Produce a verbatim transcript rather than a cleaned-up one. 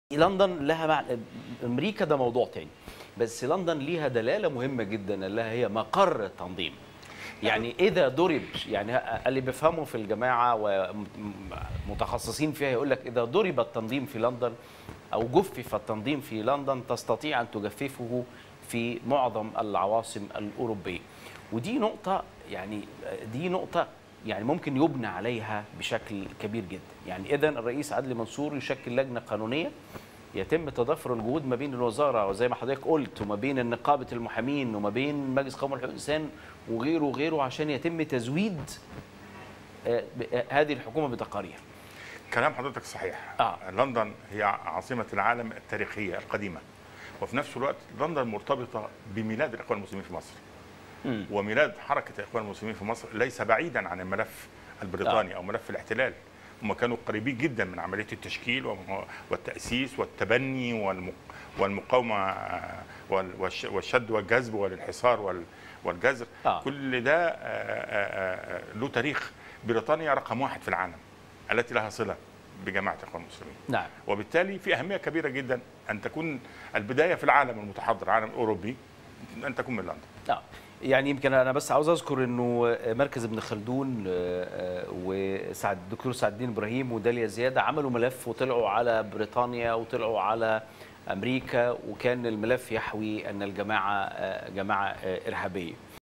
لندن لها مع... امريكا ده موضوع تاني، بس لندن ليها دلاله مهمه جدا اللي هي مقر التنظيم. يعني اذا ضرب، يعني اللي بيفهموا في الجماعه ومتخصصين فيها يقول لك اذا ضرب التنظيم في لندن او جفف التنظيم في لندن تستطيع ان تجففه في معظم العواصم الاوروبيه. ودي نقطه، يعني دي نقطه يعني ممكن يبنى عليها بشكل كبير جدا. يعني اذا الرئيس عدلي منصور يشكل لجنه قانونيه يتم تضافر الجهود ما بين الوزاره وزي ما حضرتك قلت وما بين نقابه المحامين وما بين مجلس قومي لحقوق الانسان وغيره وغيره عشان يتم تزويد هذه الحكومه بتقارير. كلام حضرتك صحيح. آه. لندن هي عاصمه العالم التاريخيه القديمه، وفي نفس الوقت لندن مرتبطه بميلاد الاخوان المسلمين في مصر. م. وميلاد حركه الاخوان المسلمين في مصر ليس بعيدا عن الملف البريطاني آه. او ملف الاحتلال. هم كانوا قريبين جدا من عمليه التشكيل والتاسيس والتبني والمقاومه والشد والجذب والانحصار والجزر. آه. كل ده له تاريخ. بريطانيا رقم واحد في العالم التي لها صله بجماعه الاخوان المسلمين. نعم. وبالتالي في اهميه كبيره جدا ان تكون البدايه في العالم المتحضر، العالم الاوروبي، ان تكون من لندن. نعم. يعني يمكن انا بس عاوز اذكر انه مركز ابن خلدون وسعد الدكتور سعد الدين ابراهيم وداليا زياده عملوا ملف وطلعوا على بريطانيا وطلعوا على امريكا، وكان الملف يحوي ان الجماعه جماعه ارهابيه.